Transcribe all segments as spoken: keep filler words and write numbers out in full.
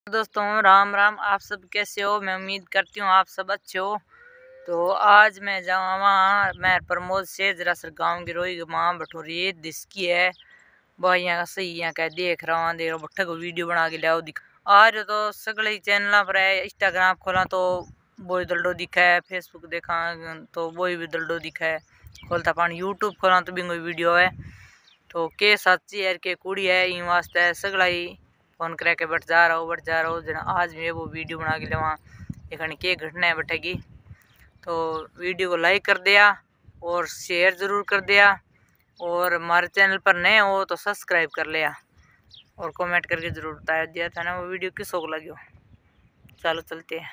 दोस्तों राम राम, आप सब कैसे हो? मैं उम्मीद करती हूँ आप सब अच्छे हो। तो आज मैं जावा मैं प्रमोद से जरा सर गाँव की रोई माँ भटूरी दिसकी है वह यहाँ सही यहाँ कह देख रहा हूँ देख भट्टे को वीडियो बना के लिया दिख। आज तो सगले चैनल पर है, इंस्टाग्राम खोला तो वो दल्डो दिखा है, फेसबुक देखा तो वो भी दल्डो दिखा है, खोलता पानी यूट्यूब खोला तो भी कोई वीडियो है। तो के सच्ची है के कुड़ी है इन वास्ते सगला ही फोन करा के बट जा रहा हो बट जा रहा हो जना आज मैं वो वीडियो बना के लवा एक के घटना है बटेगी। तो वीडियो को लाइक कर दिया और शेयर ज़रूर कर दिया और हमारे चैनल पर नए हो तो सब्सक्राइब कर लिया और कमेंट करके ज़रूर बता दिया था ना वो वीडियो किसको लगी हो। चलो चलते हैं।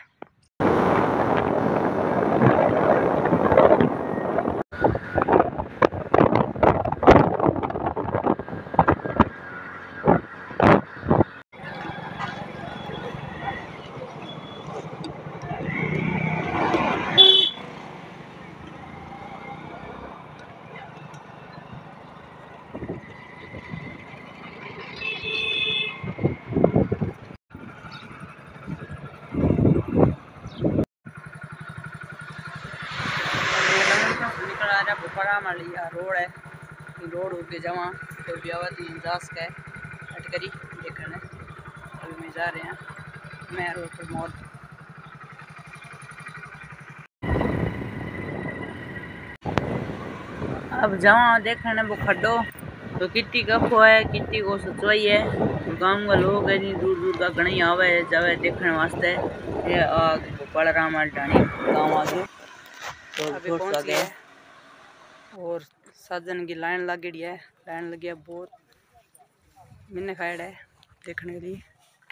बुखारा मालिया रोड है, रोड होके जावा तो ब्यावती इंजाज का है हट करी देखने अभी में जा रहे हैं मैं रोड पर मौत। अब जावा देखने वो खड्डो तो कितनी कप है कितनी को सचवाई है। गाँव का लोग है दूर दूर का घना आवे जावे देखने वास्ते। ये आग बलराम अल्टानी गाँव आगे तो अभी पहुंच गए और साधन की लाइन लगेड़ी है, लाइन लगी है बहुत मैंने खाड़ है देखने के लिए।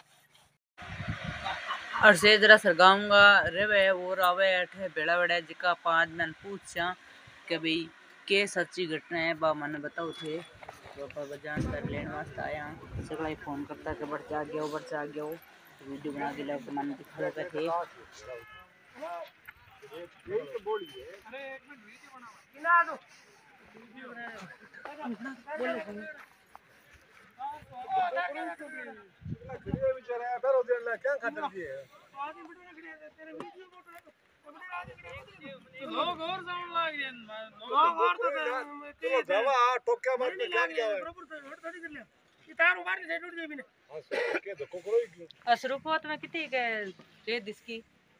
और से जरा सर गाँव का रेवे और आवे अठे बेड़ा बेड़ा जिका पाँच मैंने पूछा कि भाई के सच्ची घटना है बा मैंने बताओ थे तो बजान कर लेने वास्ते आया सगला फोन करता कि बढ़ जा गया बढ़ जा गया वीडियो बना के लाओ तो मैंने दिखा थे। लोग और साउंड लाग रहे हैं लोग और तो दवा टोक्या बात में क्या क्या है बराबर थोड़ी कर लिया ये तार उबार के टूट गई मैंने हां के धक्को करो असरुकोत में कितनी के दे दिसकी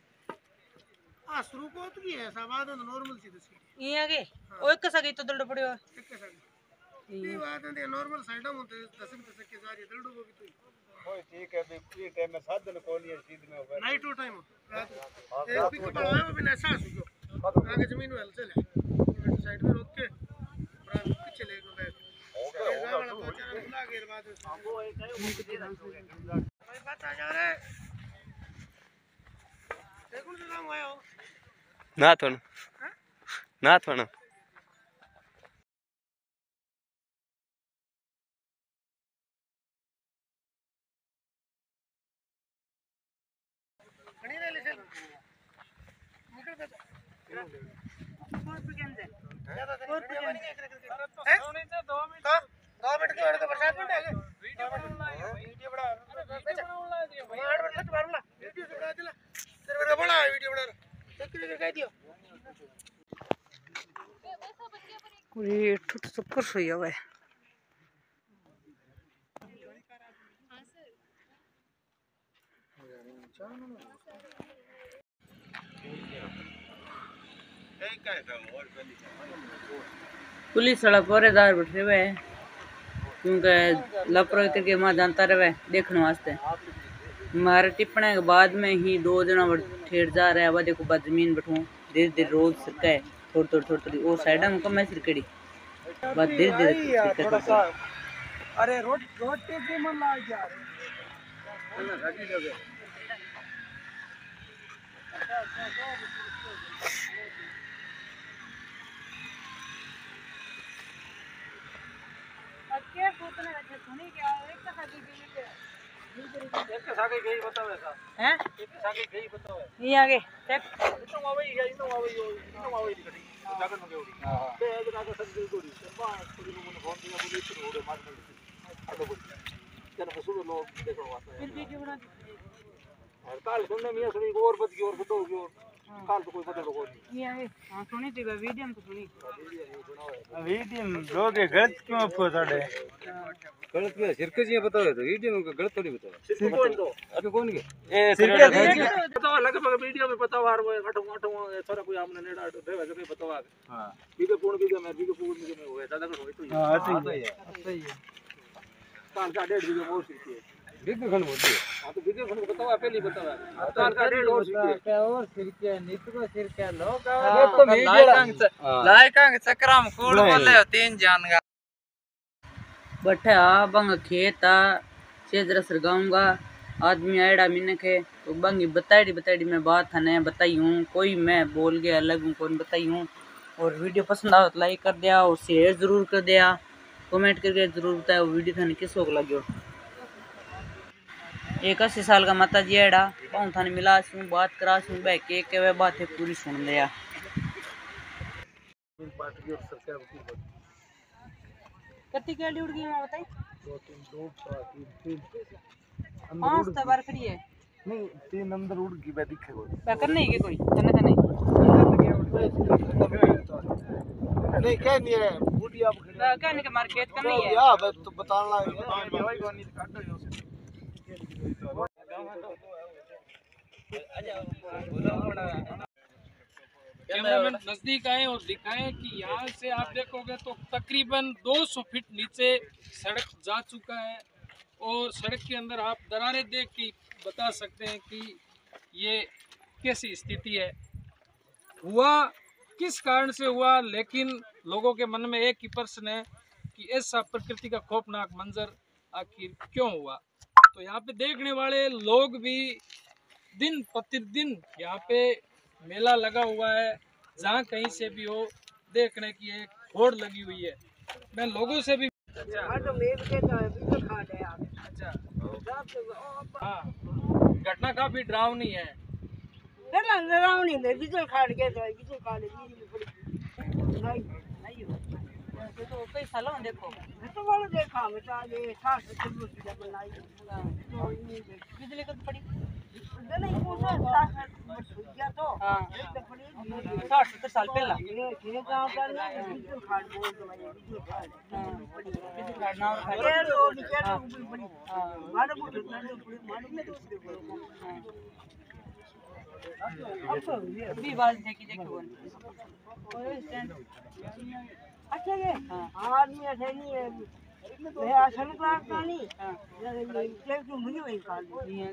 असरुकोत की है साबाद नॉर्मल सी दिसकी ये आगे ओ एक सगी तो दल्डो पड़ियो एक सगी ये बात है नॉर्मल साइड में दस दस के सारी दल्डो को भी तो कोई ठीक है भी ये टाइम में साधन कोई नहीं सीध में होगा नाइट टाइम रात एक पिक पड़ा है बिना सांस को आगे जमीन में हलचल है साइड में रोक के पीछे ले गए हो गया वाला बेचारा बुला के बाद वो एक है भाई बात आ जा रहा है देखो से नाम आया हो ना थोन ना थोन खड़ी ले ले चल निकल के बहुत बिगन दे बहुत बिगन है दो मिनट दो मिनट के और तो बरसात में है वीडियो बनाना है वीडियो बना वीडियो बनाना है भाई आठ मिनट मारना वीडियो बना दिला तेरे को बड़ा वीडियो बना देख के कह दियो पूरी ठुट सुपर सोई हुआ है। पुलिस वाला पहरेदार बैठे हुए है क्योंकि लापरवाही करके मां जानता रहे देखने वास्ते मारे टिप्पणे के बाद में ही दो जना ठेर जा रहा है। वह देखो बाद जमीन बैठू धीरे धीरे रोड सिरका है थोड़ी थोड़ी थोड़ी थोड़ी वो साइड में कम है सिरकड़ी बाद धीरे धीरे अरे रोड रोड पे मन ला जा क्या सोचने अच्छा सुनी क्या एक का साथी के एक का साथी गई बताओ ऐसा हैं एक का साथी गई बताओ ये आगे चेक तो आवे या इन आवे यो इन आवे दिखती जागन में होगी हां बे एक का साथी गोड़ी बा पुलिस ने फोन दिया पुलिस रोड मार कर आलो बोल चलो सुनो लोग देखो वास्ते फिर वीडियो बना काल सुनने में सुनी और बच गई और बदो गई और काल तो कोई पता को नहीं ये हां सुनी थी वीडियो में तो सुनी वीडियो में लोग गलत क्यों फो साडे गलत क्यों सिरके जी पता है तो वीडियो में गलत थोड़ी बता सिरके कौन तो अभी कौन के ए सिरके पता लगभग वीडियो में पता वार वो अठो अठो थोड़ा कोई आपने नेड़ा दे वैसे नहीं पता हां बीके पूर्ण बीके में बीके पूर्ण में हुए दादा को होई तो हां सही है सही है काल का डेढ़ बीके मोर सिरके बीके खन होती है हां तो बीके खन बताओ पहले बताओ काल का डेढ़ और सिरके और सिरके नित को सिरके लोग तो लाइकांग लाइकांग चक्राम कूड़ बोले तीन जान गा बैठे आ बंग खेत आ सेजरा सर गाऊंगा आदमी आयड़ा मिनक है तो बंगी बताईडी बताईडी मैं बात थाने बताई हूँ कोई मैं बोल गया अलग हूँ कौन बताई हूँ। और वीडियो पसंद आओ तो लाइक कर दिया और शेयर जरूर कर दिया कमेंट करके जरूर बताया वीडियो थाने किस को लगे। एक अस्सी साल का माता जी आयड़ा पाऊँ थाने मिला सूँ बात करा सूँ बह के के वे बातें पूरी सुन लिया। कितनी गाड़ी उड़ गई मैं बताई दो तीन दो तीन तीन पांच तबार खड़ी है नहीं तीन अंदर उड़ गई मैं दिखे कोई क्या करने है कोई करने का नहीं नहीं क्या नहीं है बूटी आप क्या नहीं के मार्केट का नहीं है यार तो बताना कैमरामैन नजदीक आए और दिखाएं कि यहाँ से आप देखोगे तो तकरीबन दो सौ फीट नीचे सड़क जा चुका है और सड़क के अंदर आप दरारें देख के बता सकते हैं कि ये कैसी स्थिति है। हुआ किस कारण से हुआ, लेकिन लोगों के मन में एक ही प्रश्न है कि ऐसा प्रकृति का खौफनाक मंजर आखिर क्यों हुआ। तो यहाँ पे देखने वाले लोग भी दिन प्रतिदिन यहाँ पे मेला लगा हुआ है, जहाँ कहीं से भी हो देखने की एक होड़ लगी हुई है। मैं लोगों से भी अच्छा हाँ घटना काफी डरावनी है। डरावनी है बिजल खाड़ के तो बिजल खाड़ तो कई सालों देखो तो वाला देखा बेटा ये सास चलो की बनाई तो बिजली कब पड़ी नहीं को सास गया तो हां साठ सत्तर साल पहला ये ये गांव का ना बिजल खाड़ बोल दो बिजल खाड़ पड़ी बिजली खाड़ ना ये तो नीचे बड़ी मार मुझे मार में तो अब भी बात देखी देखी बोल ओए स्टैंड अच्छा ये आदमी ऐसे नहीं है मैं असल क्लास का नहीं ये तो मुझे वही काल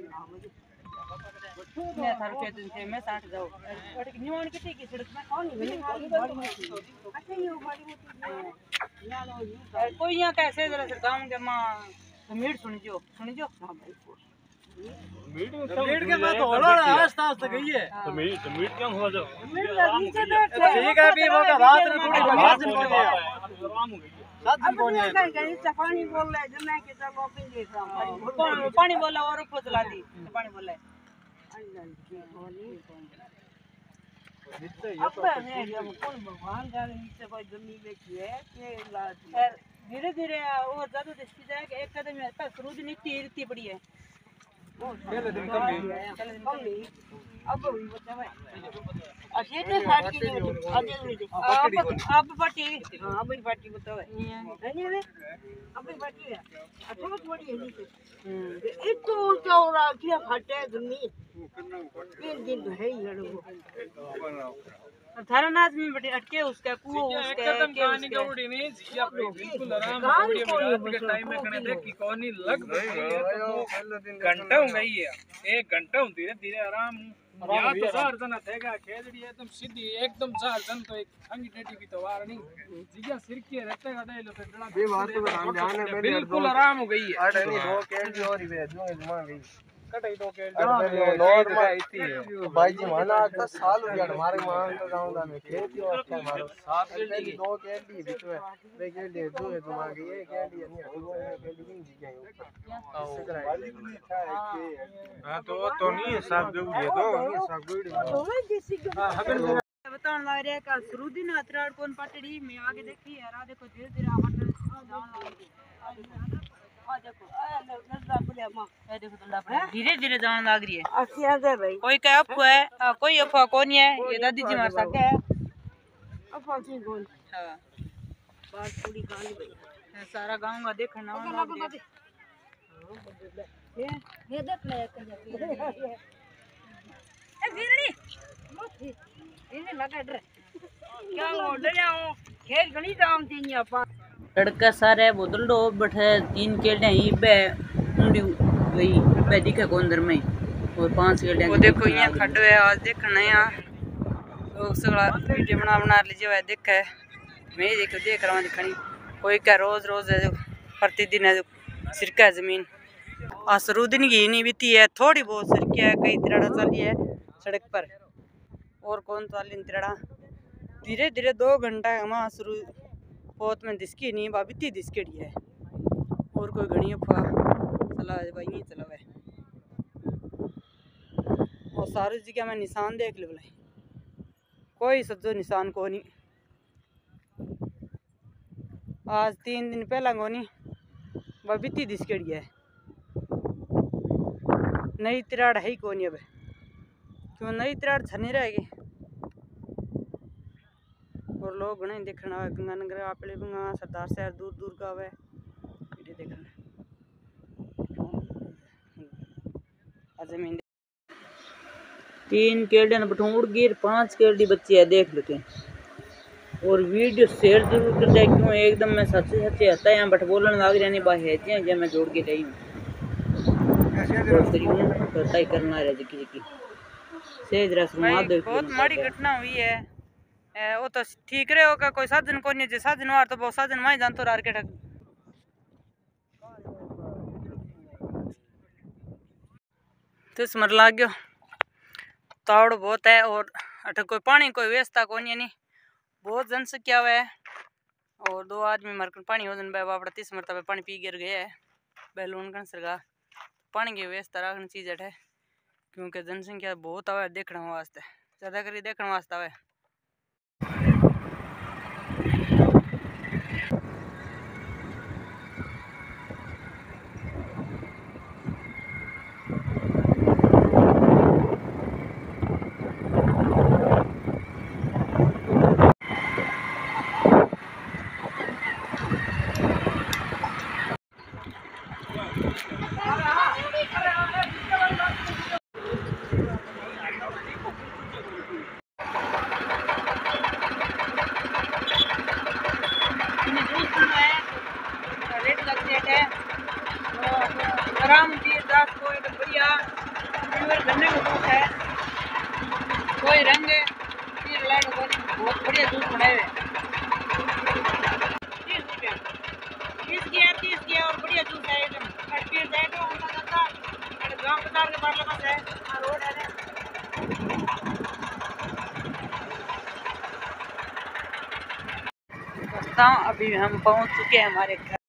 मैं थार के दिन से मैं साठ जाओ बट निवान कितनी की सड़क में कौन नहीं अच्छा ये बड़ी मोटी यार कोई यहाँ कैसे जरा सर गाँव के माँ तो मीट सुन जो सुन जो हाँ भाई मीट के बाद तो होड़ा आस्ता आस्ता गई है तो मीट तो मीट क्यों हुआ जो नीचे बैठे ठीक है अभी वो का रात में थोड़ी बात दिन को दिया आराम हो गई सात दिन को अब ये कहीं से पानी बोल रहा है जब मैं के सब ओपन देख रहा हूं पानी बोला और ऊपर चला दी पानी बोला अब मैं जब कौन भगवान जाने नीचे कोई जमीन देखी है के लाद धीरे धीरे वो ज्यादा दिखती जाए कि एक कदम में शुरू दिन इतनी इतनी बड़ी है पहले दिन कम नहीं कम नहीं अब भी बच्चा भाई अच्छे से फाट की नहीं आगे नहीं अब अब पट्टी हां अब फाटी बताओ नहीं नहीं अब फाटी है अच्छा थोड़ी है नीचे एक तो चौरा क्या फाटे दुनी तीन दिन तो है ही लड़ो थारा नाच में बटे अटके उसका कुओं उसके एकदम कहानी का उड़ी नहीं जी आप बिल्कुल आराम से वीडियो में रात के टाइम में खड़े थे कि कहानी लग गई है तो घंटा हो गई है एक घंटा हो धीरे धीरे आराम यहाँ तो चार जना थेगा खेजड़ी एकदम सीधी एकदम चार जन तो एक अंगी टेटी की तो वार नहीं जिया सिर के रहते गड़े लो तो डड़ा ये बात तो ध्यान ध्यान है मेरी बिल्कुल आराम हो गई है अरे नहीं दो कैंडी और ही भेज दूंगा जुमा गई कटाई दो के नॉर्मल आती है भाई जी माना दस साल हो गया हमारे मान का गांव दा में खेती और अच्छा हमारा सात कैंडी दो कैंडी बीच में वे कैंडी दो है जुमा गई ये कैंडी नहीं वो कैंडी नहीं जी गई हां तो तो नहीं सब गई तो नहीं सब गई हां हमें बताने लग रहा है का शुरू दिन अतराड़ कौन पटड़ी में आगे देखी है रा देखो धीरे धीरे हट धीरे धीरे जाने लग रही है। कोई क्या अफवाह है, आ, कोई अफवाह कौन है, ये दादी जी मार सके है। हाँ सारा गाँव का देखना ये देख ले क्या खेल गणी जाम थी आपा लड़का सारे बोतल डो बैठे तीन केले ही बे मुंडी गई बे दिखे को अंदर में और पांच केले वो देखो ये खड्डो है आज देखना यहाँ लोग सगला वीडियो बना बना लीजिए वह देखे मैं देखो देख रहा हूँ दिखनी कोई क्या रोज रोज है जो प्रतिदिन है जो सिरका है जमीन आसरुद्दीन की नहीं बीती है थोड़ी बहुत सिरका है कई तिराड़ा चली है सड़क पर और कौन चाली तिराड़ा धीरे धीरे दो घंटा वहाँ शुरू पोत में दिसकी नहीं बाबी दिसकेड़ी है और कोई घनी अफवाह चला है भाई नहीं चला है और सारी जगह में निशान देख ले बोले कोई सज्जो निशान को नहीं आज तीन दिन पहला को नहीं बाबी दिसकेड़ी है नई तिराड़ है ही को नहीं अब क्यों नई तिराड़ छनी रहेगी और लोग घने देखना गंगानगर आपले गंगा सरदार शहर दूर दूर का है वीडियो देखना जमीन तीन केल्डे बटूड़ गिर पांच केल्डी बच्ची है देख लेते हैं और वीडियो शेयर जरूर कर दे क्यों एकदम मैं सच्चे सच्चे आता है यहाँ बट बोलने लग रहा नहीं बात है जब मैं जोड़ के रही हूँ ही करना है जिकी जिकी सेज रस बहुत माड़ी घटना हुई है ए, वो तो ठीक रहे होगा कोई साधन को नहीं साधन वार तो बहुत साधन वहीं जानते रार के ठग तो मर लाग गयो तावड़ बहुत है और अटक कोई पानी कोई व्यवस्था को नहीं बहुत जनसंख्या है और दो आदमी मर पानी हो जन बापड़ा तीस मरतबे पानी पी गिर गया है बैलून का सरगा पानी की व्यवस्था रखनी चीज है क्योंकि जनसंख्या बहुत आवे देखने वास्ते ज्यादा करी देखने वास्ते आवे कोई रंग बहुत बढ़िया दूध बनाए हुए तीस की है तीस की है और बढ़िया दूध है एकदम गाँव बाजार के बाहर पास है रोड है अभी हम पहुंच चुके हैं हमारे घर।